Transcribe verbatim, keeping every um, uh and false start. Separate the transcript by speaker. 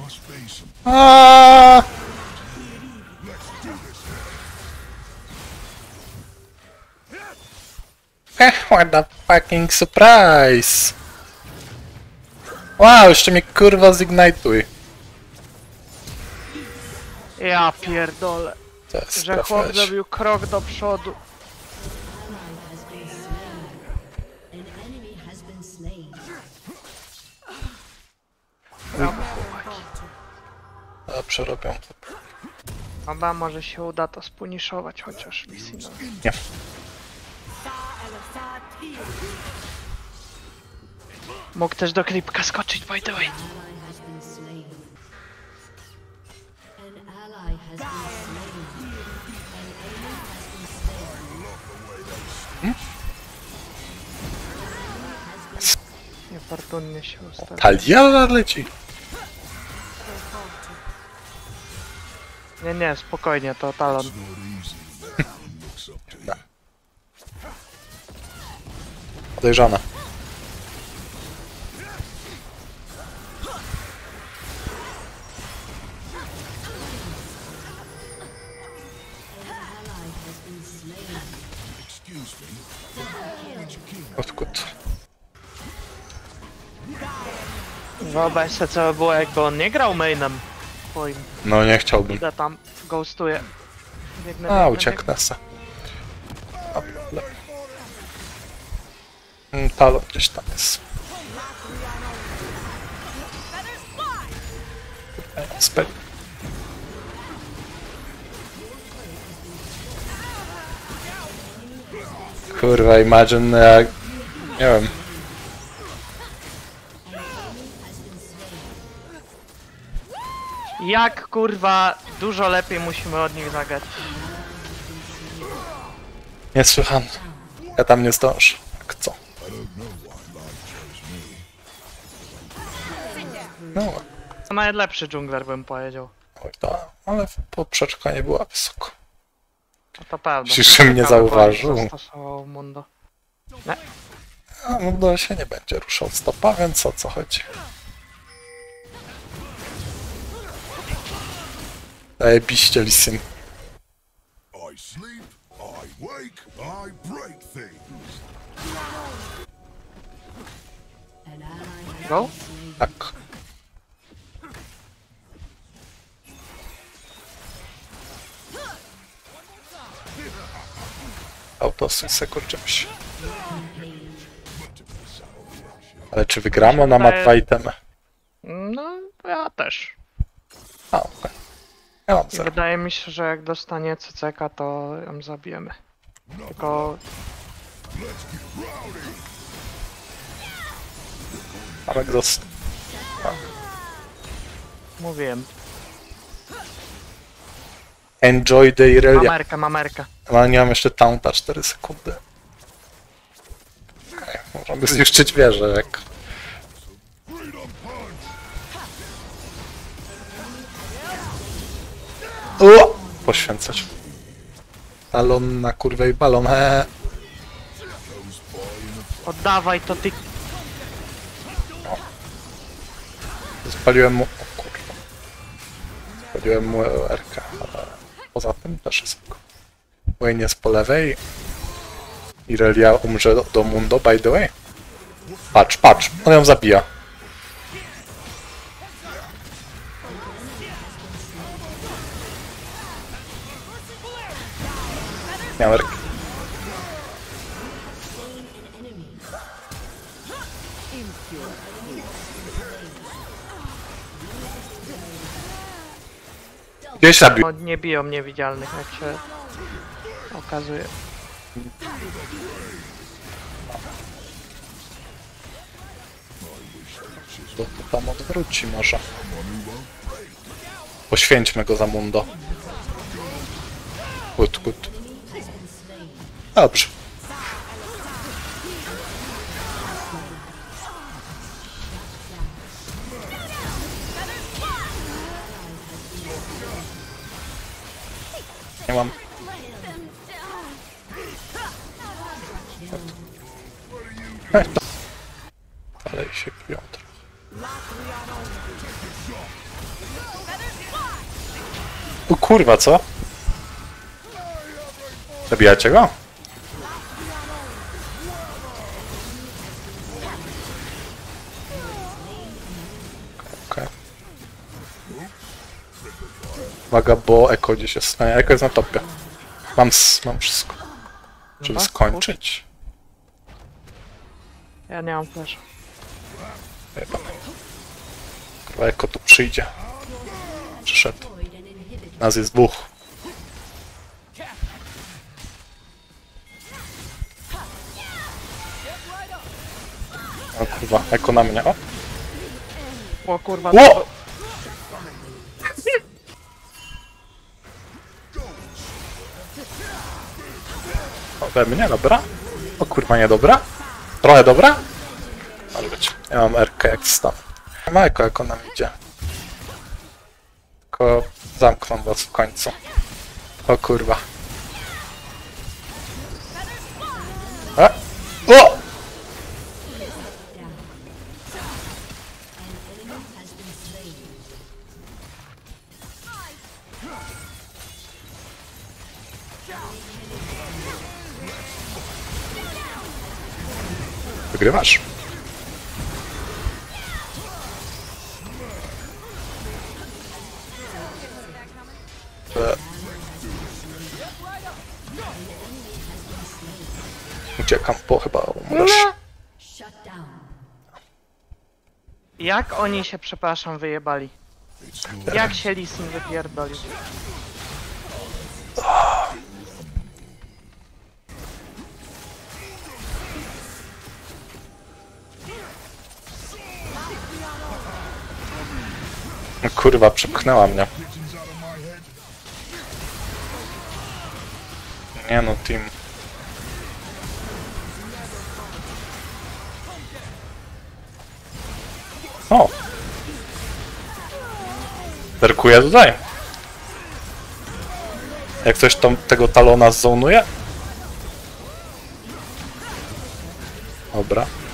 Speaker 1: Aaaa! Eh, what the fucking surprise! Wow, jeszcze mnie kurwa zignituj.
Speaker 2: Ja pierdolę,
Speaker 1: To jest
Speaker 2: że chłop
Speaker 1: profeś.
Speaker 2: zrobił krok do przodu.
Speaker 1: Dobrze robią.
Speaker 2: Chyba może się uda to spuniszować chociaż Lisina.
Speaker 1: Nie.
Speaker 2: Mógł też do klipka skoczyć, by the way. Niefortunnie się ustawił.
Speaker 1: Talia leci.
Speaker 2: Nie, nie, spokojnie, to talon.
Speaker 1: Podejrzana. Odkut.
Speaker 2: Wyobraź sobie, co by było, jakby on nie grał mainem twoim.
Speaker 1: No nie chciałbym.
Speaker 2: Idę tam, ghostuje. Biegnę,
Speaker 1: A,
Speaker 2: biegnę,
Speaker 1: ucieknę se. Mm, Talon gdzieś tam jest. Spell. Kurwa, imagine jak... Nie wiem.
Speaker 2: Jak kurwa dużo lepiej musimy od nich zagrać.
Speaker 1: Niesłychane. Ja tam nie zdążę. Jak co? No,
Speaker 2: To nawet lepszy dżungler bym powiedział.
Speaker 1: oj to, ale poprzeczka nie była wysoko.
Speaker 2: No to prawda.
Speaker 1: Myślisz, że mnie
Speaker 2: Ciekawe,
Speaker 1: zauważył?
Speaker 2: bo zastosował Mundo.
Speaker 1: A no się nie będzie ruszał stopa, więc o co chodzi? Zajebiście, Lissin.
Speaker 3: I sleep, I wake, I break things.
Speaker 2: Go?
Speaker 1: Tak. Autosuj se czymś. Ale czy wygramy? Ona ma dwa itemy.
Speaker 2: No, ja też.
Speaker 1: A, okej. Okay. Ja mam
Speaker 2: I
Speaker 1: zero.
Speaker 2: wydaje mi się, że jak dostanie C C K, to ją zabijemy. Tylko
Speaker 1: Ale dos...
Speaker 2: mówiłem.
Speaker 1: Enjoy the Irelia.
Speaker 2: Mamerka, mamerka.
Speaker 1: Ale nie mam jeszcze taunta cztery sekundy. Okay, możemy zniszczyć wieżę, jak... O! Poświęcać. Talon na kurwej balon, he.
Speaker 2: Oddawaj to ty.
Speaker 1: Spaliłem mu... O kurwa. Spaliłem mu R K, ale poza tym też jest spoko. Wayne jest po lewej. Irelia umrze do, do Mundo, by the way. Patrz, patrz, on ją zabija. Miał R K. Gdzieś zabił.
Speaker 2: No, nie biją niewidzialnych, jak się okazuje.
Speaker 1: To, to tam odwróci może. Poświęćmy go za Mundo. Kut, kut. Dobrze. Nie mam. Ech, to... Ale się piją trochę. O kurwa, co? Zabijacie go? Okej. Uwaga, bo Eko gdzieś jest. Nie, Eko jest na topie. Mam, s mam wszystko. Żeby
Speaker 2: Dobra,
Speaker 1: skończyć.
Speaker 2: Ja nie mam flash.
Speaker 1: Jebane. Kurwa, Eko tu przyjdzie. Przyszedł. Nas jest dwóch. O kurwa, Eko na mnie, o!
Speaker 2: O kurwa,
Speaker 1: Ło!
Speaker 2: to...
Speaker 1: O, we mnie, dobra? O kurwa, nie dobra? Trochę dobra? Może być. Ja mam R K jak stan. Ma Eko, jak ona idzie. Tylko zamkną was w końcu. O kurwa. A! O! Wygrywasz. E. Uciekam, bo chyba umrzesz.
Speaker 2: Jak oni się, przepraszam, wyjebali? Jak się Lee Sin wypierdolił?
Speaker 1: Kurwa, przepchnęła mnie. Nie no, team. O! Berkuję tutaj. Jak ktoś tam tego talona zonuje? Dobra.